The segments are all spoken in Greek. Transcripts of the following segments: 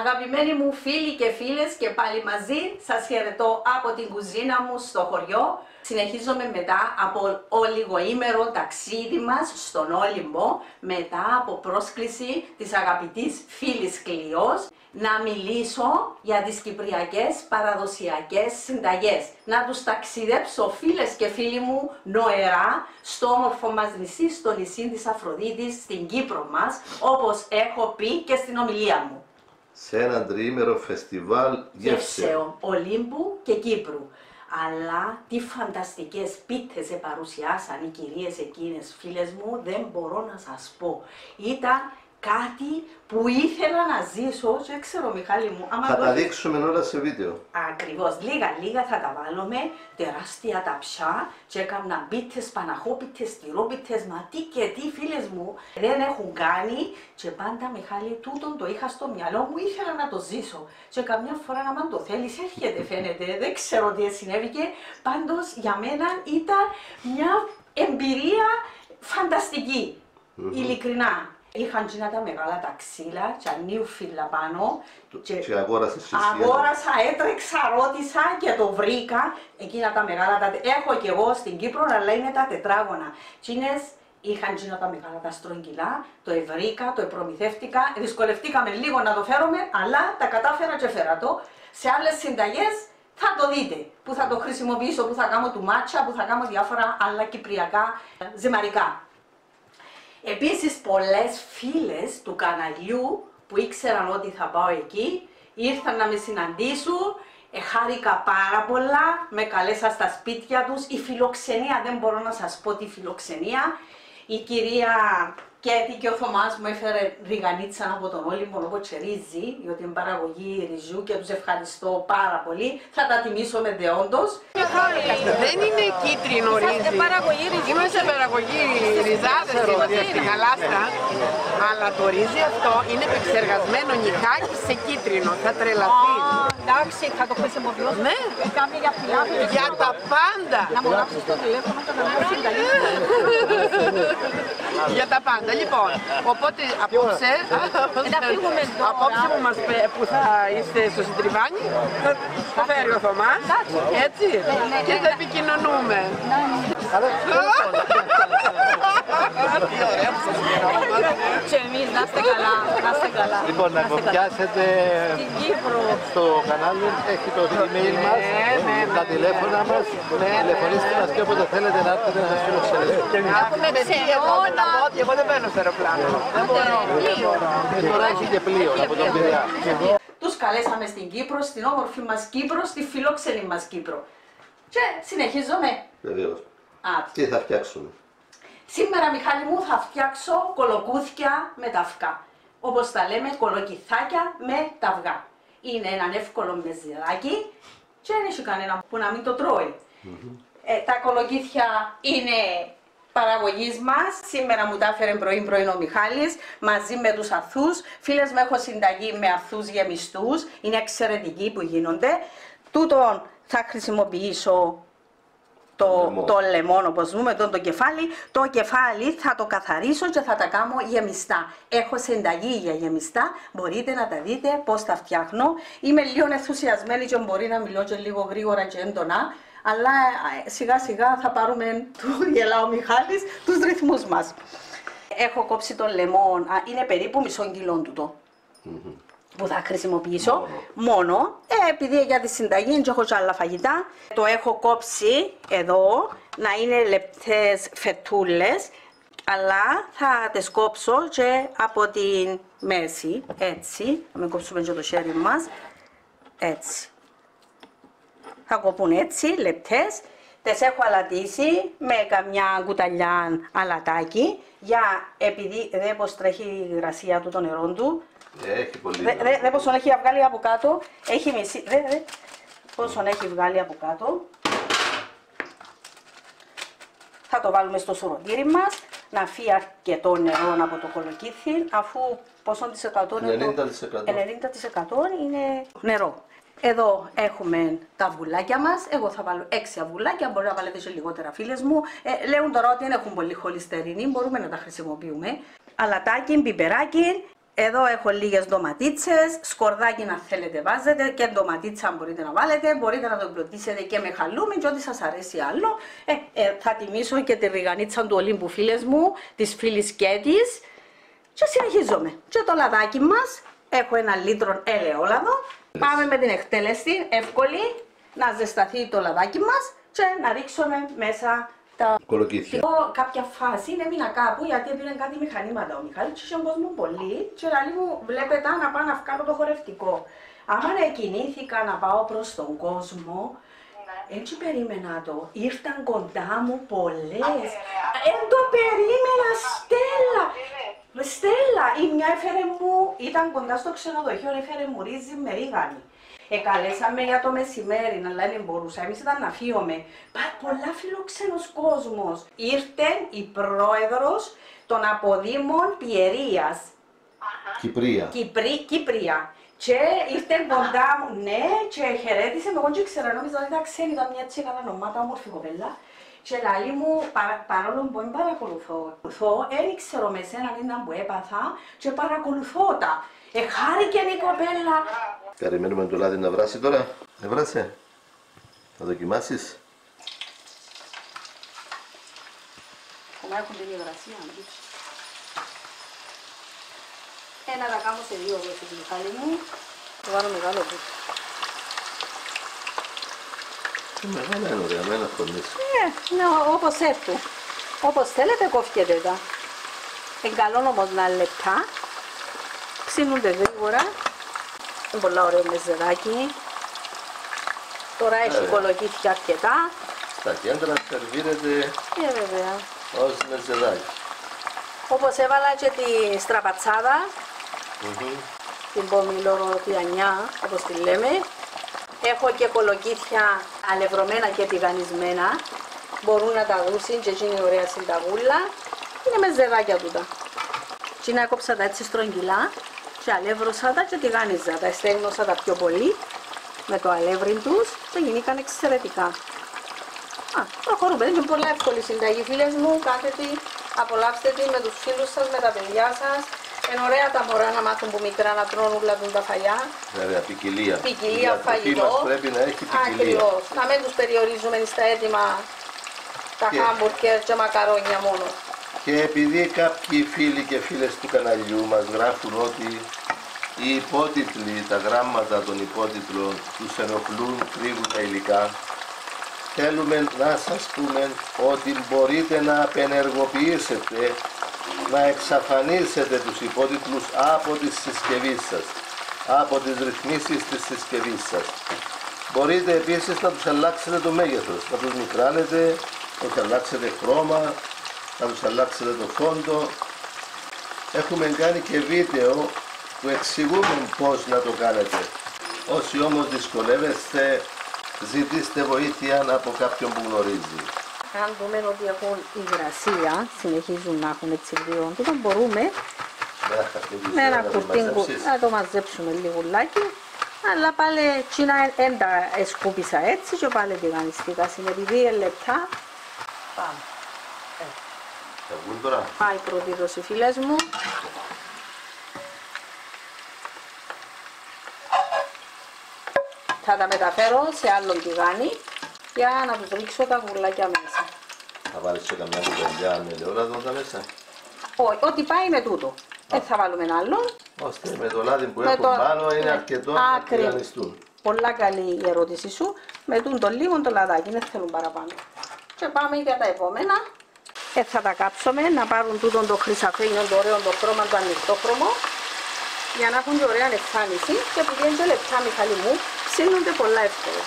Αγαπημένοι μου φίλοι και φίλες και πάλι μαζί, σας χαιρετώ από την κουζίνα μου στο χωριό. Συνεχίζουμε μετά από ολιγοήμερο ταξίδι μας στον Όλυμπο, μετά από πρόσκληση της αγαπητής φίλης Κλειός, να μιλήσω για τις κυπριακές παραδοσιακές συνταγές. Να τους ταξιδέψω φίλες και φίλοι μου νοερά στο όμορφο μας νησί, στο νησί της Αφροδίτης, στην Κύπρο μας, όπως έχω πει και στην ομιλία μου. Σε ένα τριήμερο φεστιβάλ γεύσεων Ολύμπου και Κύπρου. Αλλά τι φανταστικές πίτες παρουσιάσαν οι κυρίες εκείνες, φίλες μου, δεν μπορώ να σας πω. Ήταν κάτι που ήθελα να ζήσω, δεν ξέρω Μιχάλη μου. Θα τα δείξουμε όλα σε βίντεο. Ακριβώς, λίγα θα τα βάλουμε, τεράστια ταψιά και έκανα πίτες, παναχόπιτες, τυρόπιτες, μα τι και τι φίλες μου δεν έχουν κάνει και πάντα Μιχάλη τούτον το είχα στο μυαλό μου, ήθελα να το ζήσω και καμιά φορά να το θέλεις έρχεται φαίνεται, δεν ξέρω τι συνέβηκε, πάντως για μένα ήταν μια εμπειρία φανταστική, ειλικρινά. Είχαν γίνα τα μεγάλα τα ξύλα και ανίου φύλλα πάνω και αγόρασα, έτρεξα, ρώτησα και το βρήκα. Εκείνα τα μεγάλα τα έχω και εγώ στην Κύπρο, αλλά είναι τα τετράγωνα. Τσίνες είχαν γίνα τα μεγάλα τα στρογγυλά, το ευρήκα, το προμηθεύτηκα, δυσκολευτήκαμε λίγο να το φέρουμε, αλλά τα κατάφερα και φέρα το. Σε άλλες συνταγές θα το δείτε, που θα το χρησιμοποιήσω, που θα κάνω του μάτσα, που θα κάνω διάφορα άλλα κυπριακά ζυμαρικά. Επίσης πολλές φίλες του καναλιού που ήξεραν ότι θα πάω εκεί ήρθαν να με συναντήσουν, χάρηκα πάρα πολλά, με καλέσα στα σπίτια τους, η φιλοξενία, δεν μπορώ να σας πω τη φιλοξενία, η κυρία Κέτη και ο Θωμάς μου έφερε ριγανίτσα από τον Όλυμπο όπως και ρύζι, διότι είναι παραγωγή ρυζιού και τους ευχαριστώ πάρα πολύ. Θα τα τιμήσω με δεόντως. Δεν είναι κίτρινο ρύζι. Είμαστε παραγωγή ρυζάδες στην Γαλάστρα. Αλλά το ρύζι αυτό είναι επεξεργασμένο νυχάκι σε κίτρινο. Θα τρελαθεί. Εντάξει, θα το χρησιμοποιήσω. Ναι. Για τα πάντα. Να μου γράψεις το τηλέφωνο και να μου συνταγή. Για τα πάντα. Λοιπόν, οπότε απόψε που θα είστε στο Συντριβάνι, θα φέρει ο Θωμάς, έτσι, και θα επικοινωνούμε. Και εμείς, να είστε καλά, να είστε καλά. Λοιπόν, να κοπιάσετε στο κανάλι, έχει το email μας, τα τηλέφωνα μας, τηλεφωνήστε μας και όποτε θέλετε να έρθετε να σας φιλοξενήσουμε. Έχουμε ψεώνα. Εγώ δεν μπαίνω στο αεροπλάνο. Δεν μπορώ. Και τώρα έχει και πλοίο από τον Πειραιά. Τους καλέσαμε στην Κύπρο, στην όμορφη μας Κύπρο, στη φιλόξενη μας Κύπρο. Και συνεχίζουμε. Βεβαίως. Τι θα φτιάξουμε? Σήμερα, Μιχάλη μου, θα φτιάξω κολοκούθια με τα αυγά. Όπως τα λέμε, κολοκυθάκια με τα αυγά. Είναι έναν εύκολο μεζεδάκι και δεν έχει κανένα που να μην το τρώει. Τα κολοκύθια είναι παραγωγής μας. Σήμερα μου τα έφερε πρωί ο Μιχάλης μαζί με τους αθούς. Φίλες μου, έχω συνταγή με αθούς γεμιστούς. Είναι εξαιρετικοί που γίνονται. Τούτον θα χρησιμοποιήσω το λεμόν, όπως δούμε, το κεφάλι. Το κεφάλι θα το καθαρίσω και θα τα κάνω γεμιστά. Έχω συνταγή για γεμιστά, μπορείτε να τα δείτε πώς τα φτιάχνω. Είμαι λίγο ενθουσιασμένη και μπορεί να μιλώ και λίγο γρήγορα και έντονα, αλλά σιγά σιγά θα πάρουμε, γελά ο Μιχάλης, τους ρυθμούς μας. Έχω κόψει το λεμόν, είναι περίπου μισό κιλό τούτο. Που θα χρησιμοποιήσω μόνο, επειδή για τη συνταγή δεν έχω και άλλα φαγητά. Το έχω κόψει εδώ, να είναι λεπτές φετούλες, αλλά θα τις κόψω και από τη μέση, έτσι, να μην κόψουμε και το χέρι μας, έτσι. Θα κοπούν έτσι, λεπτές. Τις έχω αλατίσει με καμιά κουταλιά αλατάκι, επειδή δεν πως τρέχει η υγρασία του το νερό του. Έχει πολύ. Δε πόσον έχει βγάλει από κάτω, έχει μισή, πόσον έχει βγάλει από κάτω. Θα το βάλουμε στο σουρωτήρι μας, να φύγει αρκετό νερό από το κολοκύθι, αφού πόσον της 90% είναι νερό. Εδώ έχουμε τα αυγουλάκια μας, εγώ θα βάλω 6 αυγουλάκια, μπορεί να βάλετε και λιγότερα φίλες μου. Λέουν τώρα ότι δεν έχουν πολύ χολυστερίνη, μπορούμε να τα χρησιμοποιούμε. Αλατάκι, πιπεράκι, Εδώ έχω λίγες ντοματίτσες, σκορδάκι να θέλετε βάζετε και ντοματίτσα μπορείτε να βάλετε, μπορείτε να το εμπλουτίσετε και με χαλούμι και ό,τι σας αρέσει άλλο. Θα τιμήσω και τη ριγανίτσα του Ολύμπου φίλες μου, της φίλης Κέτης και συνεχίζουμε. Και το λαδάκι μας, έχω 1 λίτρο ελαιόλαδο, πάμε με την εκτέλεση, εύκολη, να ζεσταθεί το λαδάκι μας και να ρίξουμε μέσα τα κολοκύθια. Εγώ κάποια φάση έμεινα κάπου γιατί έπαιρνε κάτι μηχανήματα ο Μιχάλης και είχε κόσμο πολύ και λέει μου βλέπετε να πάω να βγάλω το χορευτικό. Άμα κινήθηκα να πάω προς τον κόσμο, έτσι περίμενα το, ήρθαν κοντά μου πολλές. Το περίμενα, Στέλλα! Στέλλα, η μια έφερε μου, ήταν κοντά στο ξενοδοχείο, έφερε μου ρύζι με ρίγανη. Καλέσαμε για το μεσημέρι, αλλά δεν μπορούσα. Εμείς ήταν να φύγουμε. Πολλά φιλοξένος κόσμος. Ήρθε η πρόεδρος των αποδήμων Πιερίας. Κυπρία. Κυπρία. Και ήρθε κοντά μου, ναι, και χαιρέτησε με. Εγώ δεν ξέρω, νόμιζα ότι ήταν ξένη, ήταν μια τσίνα ονομάτα, όμορφη κοπέλα. Και λέει μου, παρόλο που δεν παρακολουθώ, δεν ξέρω με σένα είναι που έπαθα και παρακολουθώ τα. Χάρηκε η κοπέλα. Περιμένουμε το λάδι να βράσει τώρα. Έβρασε. Θα δοκιμάσεις. Κομμά έχουν την υγρασία. Ένα τα κάνω σε 2 δόσεις του Μιχάλη μου. Το βάλω μεγάλο μπούτο. Μεγάλα είναι ωραία, με ένα χωρνείς. Ναι, όπως έρθουν. Όπως θέλετε κόφκετε τα. Καλό όμως να λεπτά. Ψήνονται γρήγορα. Είναι πολλά ωραίο μεζεδάκι. Τώρα έχει κολοκύθια αρκετά. Στα κέντρα σερβίρεται Βέβαια. ως μεζεδάκι. Όπως έβαλα και τη στραπατσάδα, την πομιλορωτιανιά όπως τη λέμε. Έχω και κολοκύθια αλευρωμένα και τηγανισμένα. Μπορούν να τα δούσουν και εκείνη είναι ωραία συνταγούλα. Είναι μεζεδάκια τούτα. Και να έκοψα τα έτσι στρογγυλά. Και αλεύρωσα τα και τηγάνιζα τα, στέγνωσα τα πιο πολύ με το αλεύρι τους και γίνηκαν εξαιρετικά. Προχωρούμε, είναι πολύ εύκολη συνταγή φίλες μου, κάντε τη, απολαύστε τη με τους φίλους σας, με τα παιδιά σας. Είναι ωραία τα μωρά να μάθουν που μικρά να τρώνε όλα τα φαγιά. Βέβαια, ποικιλία. Ποικιλία φαγητό. Μας πρέπει να έχει ποικιλία. Ακριβώς, να μην τους περιορίζουμε στα έτοιμα τα χάμπουργκερ και μακαρόνια μόνο. Και επειδή κάποιοι φίλοι και φίλες του καναλιού μας γράφουν ότι οι υπότιτλοι, τα γράμματα των υπότιτλων τους ενοχλούν, κρύβουν τα υλικά, θέλουμε να σας πούμε ότι μπορείτε να απενεργοποιήσετε, να εξαφανίσετε τους υπότιτλους από τη συσκευή σας, από τις ρυθμίσεις της συσκευής σας. Μπορείτε επίσης να τους αλλάξετε το μέγεθος, να τους μικράνετε, να τους αλλάξετε χρώμα, να τους αλλάξετε το φόντο. Έχουμε κάνει και βίντεο που εξηγούμε πώς να το κάνετε. Όσοι όμως δυσκολεύεστε, ζητήστε βοήθεια από κάποιον που γνωρίζει. Αν δούμε ότι έχουν υγρασία, συνεχίζουν να έχουν έτσι λίγο, τότε μπορούμε με ένα κουρτίνγκο να το μαζέψουμε λιγουλάκι, αλλά πάλι τσίνα δεν τα σκούπισα έτσι και πάλι τηγανιστικά, συνεπί 2 λεπτά. Πάμε. Πάει πρώτη δόση φίλες μου. Θα τα μεταφέρω σε άλλο τηγάνι για να τους ρίξω τα γουρλάκια μέσα. Θα βάλεις και καμιά κουταλιά με ελαιόλαδο τα μέσα. Όχι, ό,τι πάει με τούτο. Δεν θα βάλουμε άλλο. Ώστε με το λάδι που έχουν πάνω είναι αρκετό να τηγανιστούν. Πολλά καλή η ερώτηση σου. Με το λίγο το λαδάκι, δεν θέλουν παραπάνω. Και πάμε για τα επόμενα. Θα τα κάψουμε να πάρουν τούτον το χρυσαφένιο, το ωραίο το χρώμα, το ανοιχτόχρωμο, για να έχουν και ωραία εμφάνιση και επειδή είναι και λεπτά, Μιχάλη μου, ψήνονται πολλά εύκολα.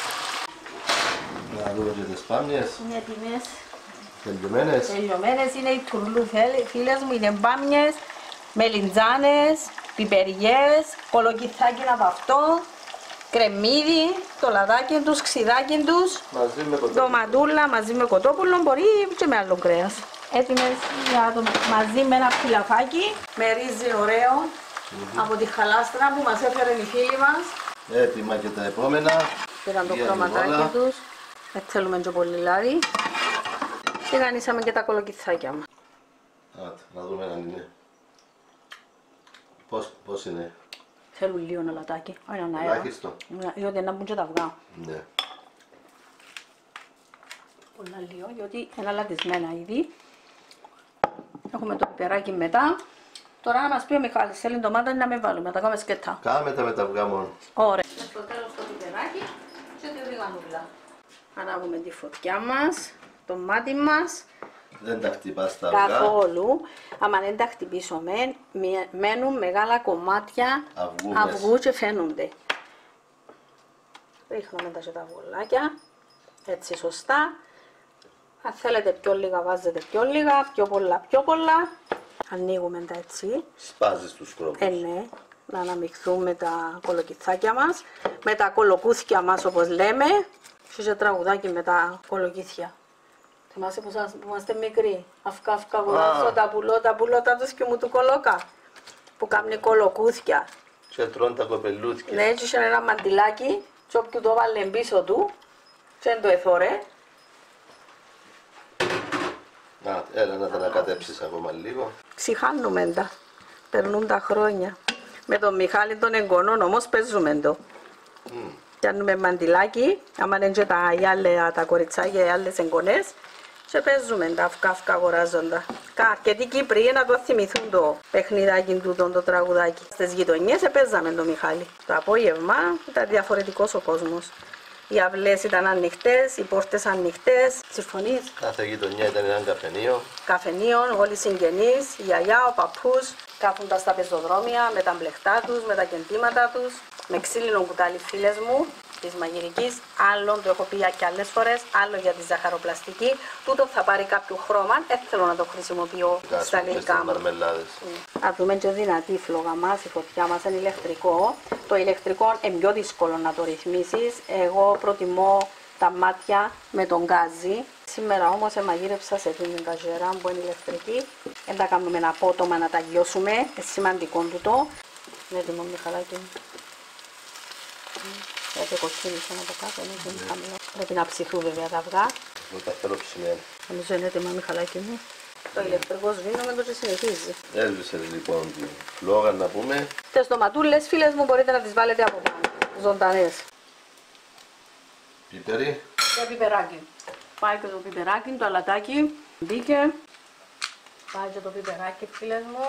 Να δούμε και τις μπάμιες. Είναι έτοιμες. Τελειωμένες. Τελειωμένες είναι οι τουρλού φίλες μου, είναι μπάμιες, μελιτζάνες, πιπεριές, κολοκυθάκι από αυτό, κρεμμύδι, το λαδάκι τους, ξιδάκι τους, ντοματούλα μαζί με κοτόπουλο, μπορεί και με άλλο κρέας. Έτοιμες για το μαζί με ένα φυλαφάκι, με ρύζι ωραίο, από τη χαλάστρα που μας έφερε η φίλη μας. Έτοιμα και τα επόμενα. Πήραν το χρωματάκι τους, θέλουμε και πολύ λάδι. Και γανίσαμε και τα κολοκυθάκια μας. Να δούμε αν είναι. Πώς είναι? Θέλουν λίγο αλατάκι. Έναν αέρα. Ελάχιστο. Διότι να μπουν και τα αυγά. Ναι. Πολλά λίγο, γιατί είναι αλατισμένα ήδη. Έχουμε το πιπεράκι μετά. Τώρα να μας πει ο Μιχάλης, θέλει ντομάτα ή να μην βάλουμε, τα κάνουμε σκέτα. Κάμε τα με τα αυγά μόνο. Ωραία. Στο τέλος το πιπεράκι και τη ριγανούλα. Ανάβουμε τη φωτιά μας, το μάτι μας. Δεν τα χτυπάς τα αυγά. Καθόλου. Άμα δεν τα χτυπήσουμε, μένουν μεγάλα κομμάτια αυγού και φαίνονται. Ρίχνουμε τα και τα αυγολάκια, έτσι σωστά. Αν θέλετε πιο λίγα βάζετε πιο λίγα, πιο πολλά πιο πολλά. Ανοίγουμε τα έτσι. Σπάζεις τους κρόκους. Ναι, να αναμειχθούν με τα κολοκυθάκια μας, με τα κολοκούθια μας όπως λέμε. Και τραγουδάκι με τα κολοκύθια. Θυμάσαι που είμαστε μικροί. Αυκά βουράσω τα πουλώτα τους και μου του κολόκα. Που κάνουν κολοκούθια. Και τρώνε τα κοπελούθια. Ναι, έτσι είχε ένα μαντιλάκι και όποιου το βάλε πίσω του και δεν το εθώρε. Έλα να τα ανακατέψεις ακόμα λίγο. Ψυχάνουμε τα. Περνούν τα χρόνια. Με τον Μιχάλη των εγγονών όμως παίζουμε το. Κάνουμε μαντιλάκι, άμα είναι και τα κοριτσάκια, οι άλλες εγγονές και παίζουμε τα αυκά αγοράζοντα. Αρκετοί Κύπροι να το θυμηθούν το παιχνιδάκι τούτο, το τραγουδάκι. Στις γειτονιές παίζαμε το Μιχάλη. Το απόγευμα ήταν διαφορετικός ο κόσμος. Οι αυλές ήταν ανοιχτές, οι πόρτες ανοιχτές. Συμφωνείς? Κάθε γειτονιά ήταν ένα καφενείο. Καφενείο, όλοι οι συγγενείς, η γιαγιά, ο παππούς, κάθονταν στα πεζοδρόμια με τα μπλεχτά τους, με τα κεντήματα τους, με ξύλινο κουτάλι φίλες μου της μαγειρικής. Άλλον, το έχω πει και άλλες φορές, άλλο για τη ζαχαροπλαστική. Τούτο θα πάρει κάποιο χρώμα, δεν θέλω να το χρησιμοποιώ στα γλυκά μου. Να δούμε και δυνατή η φλόγα μας, η φωτιά μας είναι ηλεκτρικό. Το ηλεκτρικό είναι πιο δύσκολο να το ρυθμίσεις. Εγώ προτιμώ τα μάτια με τον γκάζι. Σήμερα όμως μαγείρεψα σε την καζέρα που είναι ηλεκτρική. Δεν τα κάνουμε ένα απότομα να τα λιώσουμε, είναι σημαντικό τούτο. Είναι έτοιμο Μιχαλάκι μου. Έτσι κοκκίνησα να το κάτω, είναι χαμηλό. Πρέπει να ψηθούν βέβαια τα αυγά. Εγώ τα θέλω ψημένα. Νομίζω είναι έτοιμα Μιχαλάκι μου. Το ηλεκτρικό σβήνουμε το και συνεχίζει. Έσβησε λοιπόν τη φλόγα να πούμε. Τις ντοματούλες φίλες μου μπορείτε να τις βάλετε από πάνω, ζωντανές. Πιπερί. Και πιπεράκι. Πάει και το πιπεράκι, το αλατάκι. Μπήκε. Πάει και το πιπεράκι φίλες μου.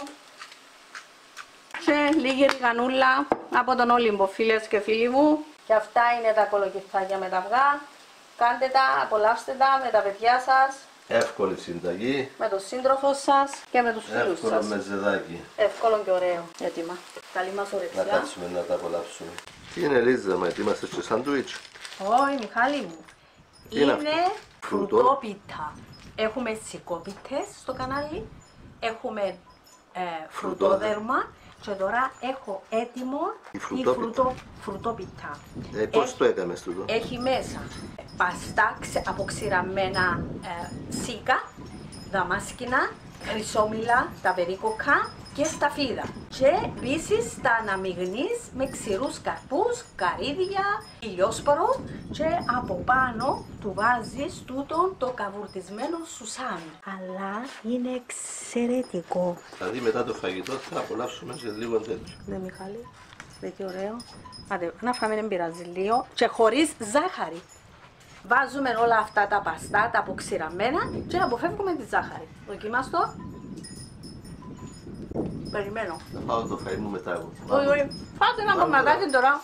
Και λίγη ριγανούλα από τον Όλυμπο φίλες και φίλοι μου. Και αυτά είναι τα κολοκυθάκια με τα αυγά. Κάντε τα, απολαύστε τα με τα παιδιά σας. Εύκολη συνταγή. Με τον σύντροφο σας και με τους φίλους Εύκολο σας. με ζεδάκι. Εύκολο και ωραίο. Έτοιμα. Καλή μας Να ορεξιά. κάτσουμε να τα απολαύσουμε. Τι είναι Λίζα, μα ετοίμασες και σαντουίτς? Όχι Μιχάλη μου. Είναι φρουτόπιτα. Έχουμε σικόπιτες στο κανάλι. Έχουμε φρουτόδερμα. Και τώρα έχω έτοιμο η φρουτόπιτα. Πώς το έκαμες τούτο? Έχει μέσα παστά αποξηραμένα σίκα, δαμάσκηνα, χρυσόμυλα, τα περίκοκα και σταφίδα. Και επίσης τα αναμειγνύεις με ξηρούς καρπούς, καρύδια, ηλιόσπορο και από πάνω του βάζεις τούτον το καβουρτισμένο σουσάμι. Αλλά είναι εξαιρετικό. Δηλαδή μετά το φαγητό θα απολαύσουμε και λίγο τέτοιο. Ναι Μιχάλη, δε τι ωραίο. Άντε, να φάμε δεν πειράζει λίγο και χωρίς ζάχαρη. Βάζουμε όλα αυτά τα παστά, τα αποξηραμένα και αποφεύγουμε τη ζάχαρη. Δοκιμάς το. Περιμένω. Θα πάω το φαΐ μου μετά εγώ. Όχι, φάτε ένα κομματάκι τώρα.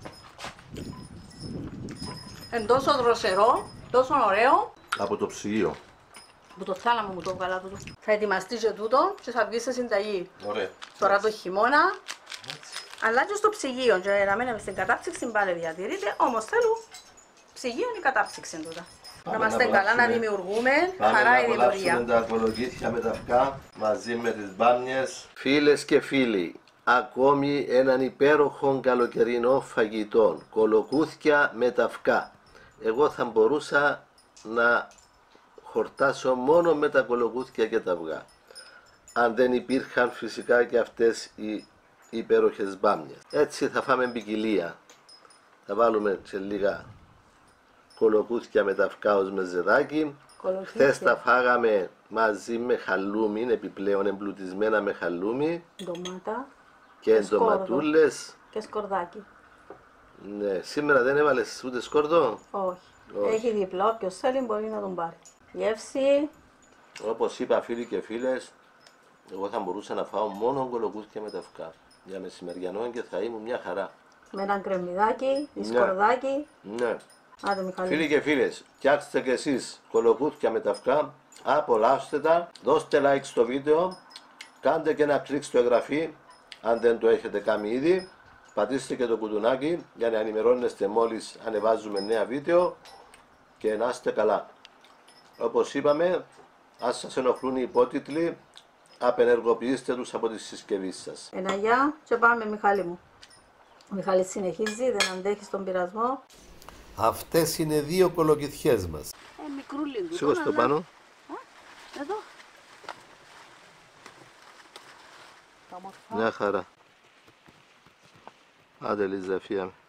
Είναι τόσο δροσερό, τόσο ωραίο. Από το ψυγείο. Που το θάλαμο μου το βγάλα τούτο. Θα ετοιμαστεί και τούτο και θα βγει σε συνταγή. Ωραία. Τώρα το χειμώνα. Αλλά και στο ψυγείο, και να μένουμε στην κατάψυξη πάλι διατηρείται, όμως θέλουν ψυγείο ή κατάψυξη τούτα. Να είμαστε καλά, να δημιουργούμε, χαρά η δημιουργία. Πάμε να απολαύσουμε τα κολοκύθια με τα αυκά μαζί με τις μπάμιες. Φίλες και φίλοι, ακόμη έναν υπέροχο καλοκαιρινό φαγητό, κολοκούθια με τα αυκά. Εγώ θα μπορούσα να χορτάσω μόνο με τα κολοκούθια και τα αυγά. Αν δεν υπήρχαν φυσικά και αυτές οι υπέροχες μπάμιες. Έτσι θα φάμε ποικιλία. Θα βάλουμε σε λίγα κολοκούθια με τα αυκά ως με ζεδάκι. Χθες τα φάγαμε μαζί με χαλούμι, επιπλέον εμπλουτισμένα με χαλούμι. Ντομάτα. Και σκόρδο. ντοματούλες. Και σκορδάκι. Ναι, σήμερα δεν έβαλες ούτε σκόρδο. Όχι. Όχι. Έχει διπλό, όποιος θέλει μπορεί να τον πάρει. Γεύση. Όπως είπα φίλοι και φίλες, εγώ θα μπορούσα να φάω μόνο κολοκούθια με τα αυγά. Για μεσημεριανό και θα ήμουν μια χαρά. Με ένα κρεμμυδάκι, σκορδάκι. Ναι. Άντε Μιχάλη. Φίλοι και φίλες, φτιάξτε και εσείς κολοκούθια με τα αυγά, απολαύστε τα, δώστε like στο βίντεο, κάντε και ένα κλικ στο εγγραφή, αν δεν το έχετε κάνει ήδη, πατήστε και το κουτουνάκι για να ενημερώνεστε μόλις ανεβάζουμε νέα βίντεο και να είστε καλά. Όπως είπαμε, αν σας ενοχλούν οι υπότιτλοι, απενεργοποιήστε τους από τη συσκευή σας. Ένα γεια και πάμε Μιχάλη μου. Ο Μιχάλης συνεχίζει, δεν αντέχει στον πειρασμό. Αυτές είναι 2 κολοκυθιές μας. Μικρούλι του. Σήκω στο πάνω. Εδώ. Μια χαρά. Άντε Λίζα, φύγαμε.